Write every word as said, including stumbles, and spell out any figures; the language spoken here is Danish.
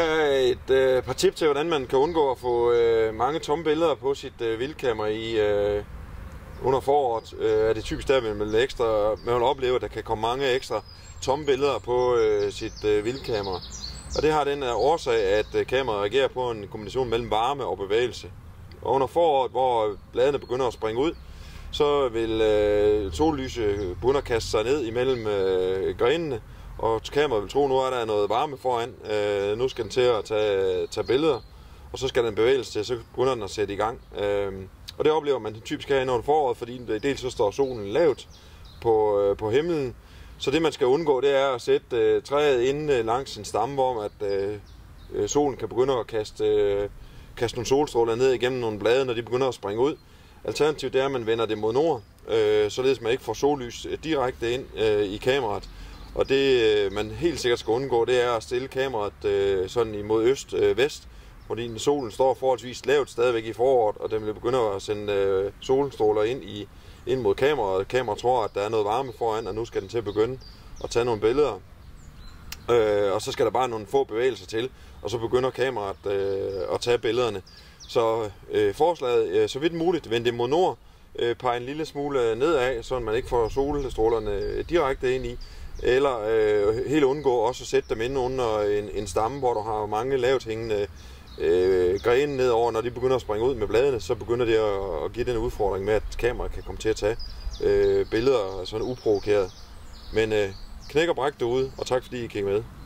Her er et øh, par tip til, hvordan man kan undgå at få øh, mange tomme billeder på sit øh, vildkamera i øh, under foråret. Øh, er det typisk der, man vil ekstra, man vil opleve, at der kan komme mange ekstra tomme billeder på øh, sit øh, vildkamera. Og det har den øh, årsag, at øh, kameraet reagerer på en kombination mellem varme og bevægelse. Og under foråret, hvor bladene begynder at springe ud, så vil øh, sollyset begynde at kaste sig ned imellem øh, grenene, og kameraet vil tro, nu er der noget varme foran, øh, nu skal den til at tage, tage billeder, og så skal den bevægelse til, så begynder den at sætte i gang. Øh, og det oplever man typisk her under foråret, fordi dels så står solen lavt på, øh, på himlen, så det man skal undgå, det er at sætte øh, træet inde øh, langs en stamme, hvor at, øh, solen kan begynde at kaste, øh, kaste nogle solstråler ned igennem nogle blade, når de begynder at springe ud. Alternativt er, at man vender det mod nord, øh, således man ikke får sollys direkte ind øh, i kameraet. Og det øh, man helt sikkert skal undgå, det er at stille kameraet øh, sådan imod øst-vest, øh, fordi solen står forholdsvis lavt stadigvæk i foråret, og den vil begynde at sende øh, solstråler ind, i, ind mod kameraet. Kameraet tror, at der er noget varme foran, og nu skal den til at begynde at tage nogle billeder. Øh, og så skal der bare nogle få bevægelser til, og så begynder kameraet øh, at tage billederne. Så øh, forslaget, øh, så vidt muligt, vend det mod nord, øh, pege en lille smule nedad, så man ikke får solstrålerne direkte ind i, eller øh, helt undgå også at sætte dem ind under en, en stamme, hvor du har mange lavt hængende øh, grene nedover. Når de begynder at springe ud med bladene, så begynder det at, at give den udfordring med, at kameraet kan komme til at tage øh, billeder sådan uprovokeret. Men øh, knæk og bræk derude, og tak fordi I kiggede med.